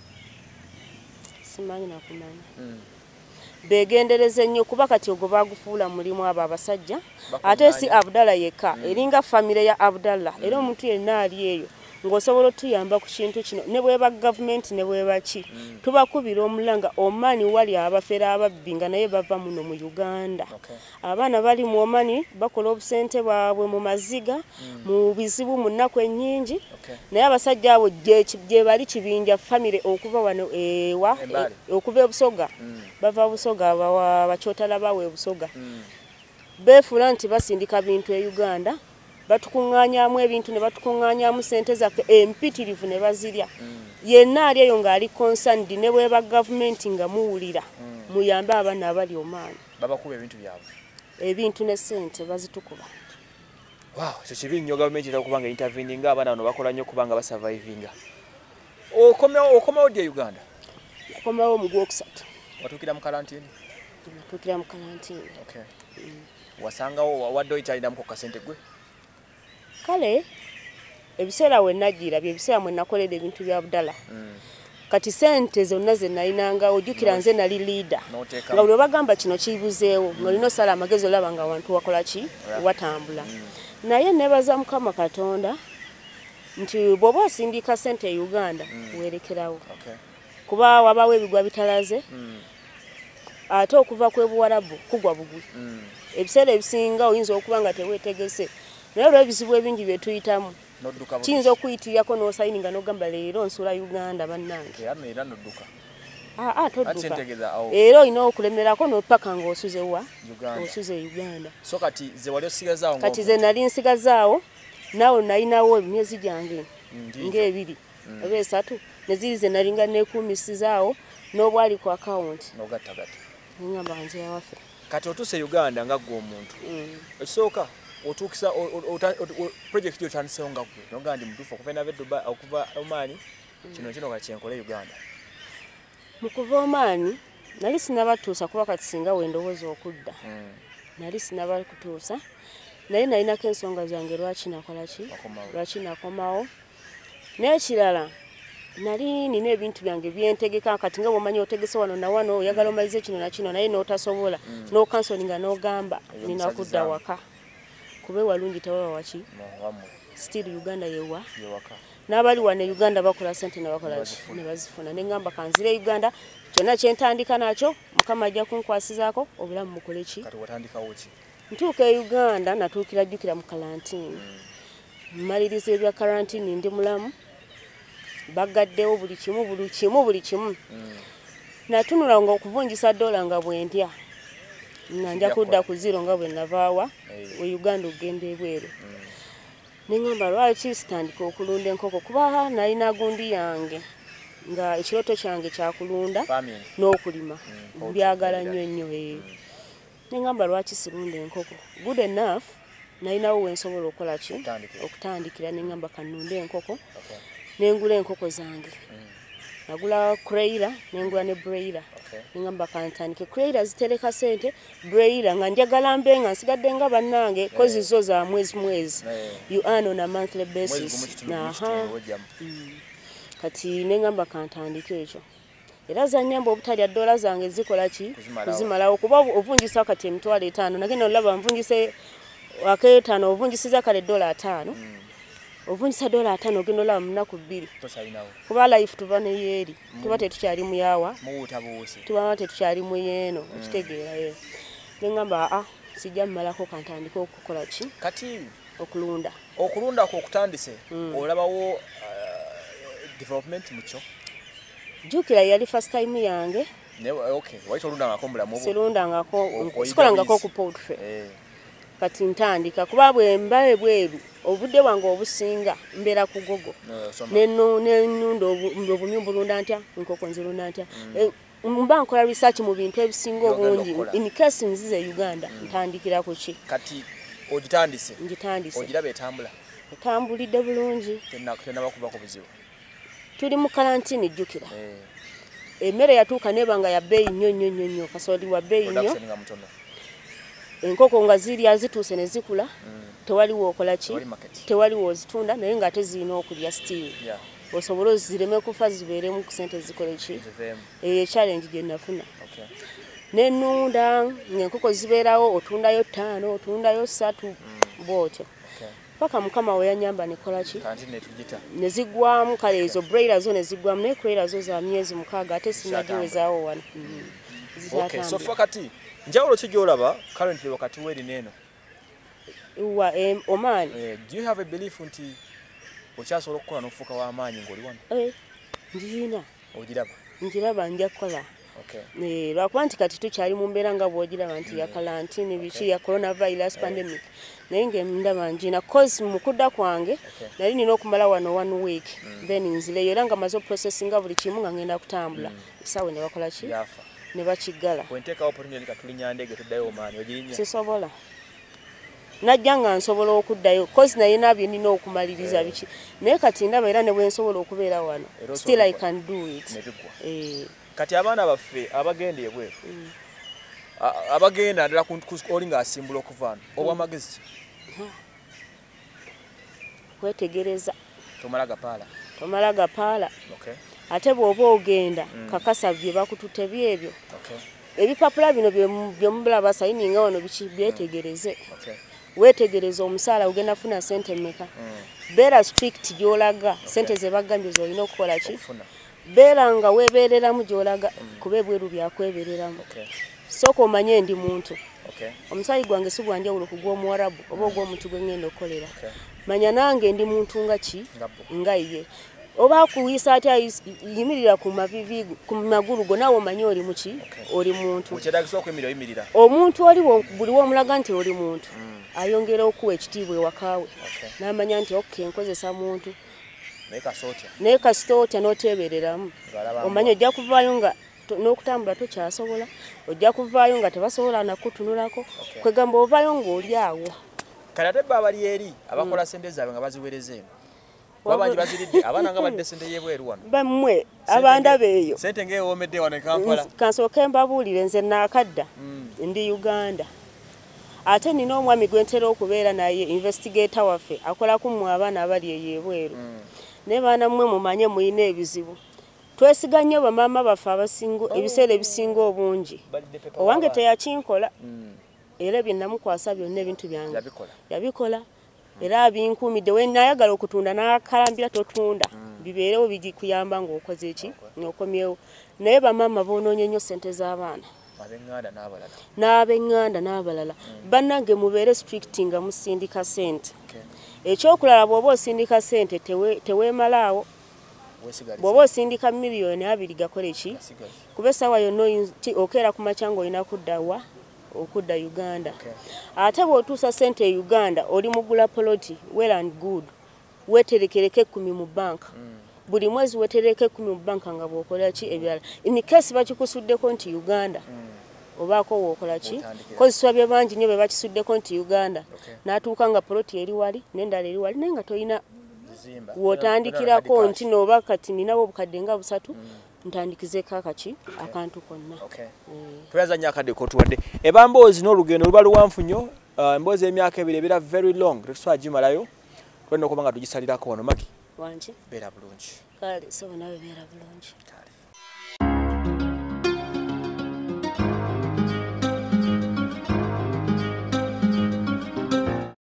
simanyi nakumanya mm. begendereze nnyo kuba kati ogwo bagufuula mulimu abo abasajja ate si Abdallah yeka mm. eringa famire ya Abdallah mm. era omuntu yenna ali eyo ng'osobola otuyamba ku kintu kino ne bweba government ne bweba ki mm. tubakubira omulanga Omani wali abafera ababbi nga naye bava muno mu Uganda okay. abaana bali mu Omani bakola obusente bwabwe mu maziga mm. mu bizibu mu nnaku ennyingi okay. naye abasajja abo gye bali kibinja famire okuva wano ewa e, okuva ebusoga mm. bava busoga bakyotala bawe ebusoga mm. beefula nti basindika bintu e Uganda batukunganyamu ebintu ne batukunganyamu sente zaffe empitirivu ne bazirya mm. yenna ali eyo ng'ali concerned ne bweba government nga muwulira mm. muyambe abaana abali Oman babakuba ebintu byabwe ebintu ne sente bazitukuba wow so kibi nnyo government era kubanga intervening abaana bano bakola nnyo kubanga basurvivinga okomewo okomewo di Uganda okomewo mu gwokusatu watukira mu quarantine watukira mu quarantine okay mm. wasangawo wadde oyitayina muko kasente gwe kale ebiseera we najira bye biseera mwe nakolera ebintu bya Abdallah mm. kati sente zonna ze nalinanga ojukira nze nali leader nga bwe bagamba kino kibuzeewo mm. ngolino sala amagezi olaba nga abantu wakola ki yeah. watambula mm. naye nebaza Mukama Katonda nti bw'oba osindika sente e Uganda mm. werekerawo okay. kuba wabawo ebigwa bitalaze mm. ate okuva kw'Obuwarabu kugwa bugwi mm. ebiseera ebisinga oyinza okuba nga teweetegese naye olw'ebizibu ebingi bye tuyitamu kiyinza okuyitirako n'osayininga n'ogamba leero nsula Uganda bannange era nodduka aa todduka era olina okulemerako n'opaka ng'osuze wa osuze Uganda so kati ze wali osigazaawo kati ze nali nsigazaawo naawe nalinawo emyezi gyange ng'ebiri oba esatu ne ziri ze nalinga neekuumisizaawo n'obwali ku akawunti n'ogattagatta ngamba nze yawaffe kati otuuse Uganda nga ggwe omuntu ekisooka otukisa project yo chanise nga gwe nonga ndi mtufu okuva na Dubai okuva Oman kino kino kacyenkole Uganda mukuva Oman nali sinabatuusa kuba kati singa wendowozo okudda mm. nali sinabakutuusa naye nalina kensonga zange lwaki nakola ki lwaki nakomawo n'ekirala nali nina ebintu byange byentegeka kati nga bwomanyi otegese wano na wano oyagala omalize kino na kino naye n'otasobola mm. no kansoninga n'ogamba nina kudda waka kube walungi tawa waki no, still Uganda yewa yewaka n'abali wane Uganda bakola sente ne bakola ne bazifuna ne ngamba kanzire Uganda kyonna kyentandika nakyo Mukama ajja kunkwasizaako obulamu mukole ki kati watandika woki ntuuka e Uganda natuukira jjukira mu quarantine mm. maliriza ebya quarantine ndi mulamu bagaddewo buli kimu buli kimu buli kimu mm. natunula nga okuvunjisa dola nga bwendya nga nja kudda ku zero nga bwe navaawa we Uganda ogenda ebweru mm. nengamba lwaki sitandika okulunda enkoko kuba nalina gundi yange nga ekiroto kyange kyakulunda n'okulima mm. byagala nnyo nnyo mm. nengamba lwaki sirunda enkoko good enough nalinawo wensobola okukola ki okutandikira nengamba kanunde enkoko okay. nengula enkoko zange mm. nagula Nakolera nengula ne Brailler ngamba kantandike Nakolera zitereka sente Brailler nga njagala mbe nga nsigadde nga bannange kozi zo za mwezi mwezi you earn on a monthly basis na ha kati nengamba kantandike ekyo era zanyamba obutalya dola zange zikola ki kuzimalawo kuba ovunjisa kati emitwalo etaano nagenda olaba mvunjise aketano ovunjisiza kale dola ataano ovunjisa dola ataano ogenda olaba munaku bbiri kuba life tuba ne yeeri tuba tetukyali muyawa tuba tetukyali muyeeno okitegeera ye nengamba a sijja mmalako kantandika okukola ki kati okulunda okulunda ko okutandise olabawo development mucho jukira yali first time yange ne okay waito olunda ngako mulamu silunda ngako sikola ngako ku poultry eh kati ntandika kuba bwe mbaye bweru obudde wange obusinga mbera kugogo neno nenundo obumyumbu lunda ntya nkoko nzirunda ntya mba nkola research mu bintu ebisinga obungi in case nzize Uganda ntandikira ku ki kati ogitandise ngitandise ogirabe etambula etambulidde bulungi tenna tenna bakuba ku buzibu tuli mu karantini jukira emmere yatuuka nebanga ya bbeeyi nnyo nnyo nnyo nnyo kasooli wa bbeeyi nnyo enkoko nga zirya zituuse ne zikula tewaliwo okola ki tewaliwo ozitunda naye nga ate zirina okulya still osobola zireme kufa zibeeremu ku sente zikole ki eyo challenge gye nafuna nenunda ng'enkoko zibeerawo otundayo ttaano otundayo ssatu bwotyo paka mukama we yanyamba nekola ki ne zigwamu kale ezo Brailler zo ne zigwamu ne Nakolera zo za myezi mukaaga ate sinagiwezaawo wano okay so fakati njawulo kijolaba currently wakati weri neno wa um, Oman eh, do you have a belief nti okyasobola okukola n'ofuuka w'amaanyi ng'oli wano eh ndina ogiraba njiraba nja kukola okay eh lwakuba nti kati tukyali mu mbeera nga bw'ogiraba nti ya karantini biki ya coronavirus pandemic naye ng'endaba njina cause mu kudda kwange nali nina okumala wano one week then nzireyo era nga maze processinga buli kimu nga ngenda kutambula essaawa ne bakola ki ne bakiggala bwenteekawo opportunity katulinya ndege tuddayo Oman ogirinya sisobola najja nga nsobola okuddayo cause naye nabyo nina okumaliriza biki naye kati ndaba era ne bwe nsobola okubeera wano still I can do it eh kati abaana baffe abagenda ebweru abagenda ndala oli ng'asimbula okuvaano obw'amagezi kwetegereza tomala gapaala tomala gapaala okay ate bw'oba ogenda kakasa bye bakutute byebyo ebipapula bino byomulaba sayininga wano biki byetegereze wetegereza omusaala ogenda funa sente mmeka beera strict gy'olaga sente ze bagambye z'olina okukola ki beera nga weebeereramu gy'olaga kuba ebweru byakwebeereramu sooka omanye ndi muntu omusaayi gwange si gwanjawulo ku gw'omuwarabu oba ogw'omuntu gwe ngenda okukolera manya nange ndi muntu nga ki nga ye oba kuyisa atya yimirira ku mavivi ku magulu go nawo manyi oli muki oli muntu mukyedagisa okwemirira yimirira omuntu oli buli w'omulaga nti oli muntu ayongera okuwa ekitiibwa ewakaawe n'amanya nti okay nkozesa muntu naye kasita otya n'oteebereramu omanyi ojja kuvaayo nga n'okutambula tokyasobola ojja kuvaayo nga tebasobola nakutunulako kwegamba ovaayo ng'oli awo kale ate bba abali eri abakola sente zaabwe nga baziweereza eno wabanji baziridde abaana nga badde sente y'ebweru wano bammwe abandaba eyo sente ng'ewoomedde wano e Kampala kansooke mbabuulire nze naakadda ndi Uganda ate nina omwami gwe ntera okubeera naye investigator waffe akolaku mmwe abaana abali eyo ebweru naye baana mmwe mumanye muyina ebizibu twesiga nnyo bamaama baffe abasinga ebiseera ebisinga obungi owange teyakinkola era bye namukwasa byonna ebintu byange yabikola era abinkuumidde we nayagala okutunda n'akalambira totunda bibeerewo bigikuyamba ng'okoze eki ng'okomyewo naye bamaama boonoonye nnyo ssente z'abaana n'ab'eŋŋanda n'abalala bannange mubeere strict nga musindika ssente ekyokulala bw'oba osindika ssente teweemalaawo bw'oba osindika miliyoni abiri gakola eki kuba essaawa yonna okeera ku makya ng'olina kuddawa okudda Uganda ate bw'otuusa ssente e Uganda oli mugula poloti well and good weterekereko ekkumi mu banka buli mwezi wetereka ekkumi mu banka nga bw'okola ki ebirala in case bakikusuddeko nti Uganda obaako w'okola ki kozesebwa bye bangi nnyo be bakisuddeko nti Uganda n'atuuka nga poloti eri wali n'endala eri wali naye nga tolina wotandikirako nti noba kati ninawo obukadde nga busatu ntandikizeko akaki akantu konna. Twebaza nnyo akadde kotuwadde. Eba mboozi n'olugendo luba luwanvu nnyo, emboozi emyaka ebiri ebira very long tetusobola gimalayo, tulina okuba nga tugisalirako wano Magi. Wangi beera bulungi. Kale so nawe beera bulungi.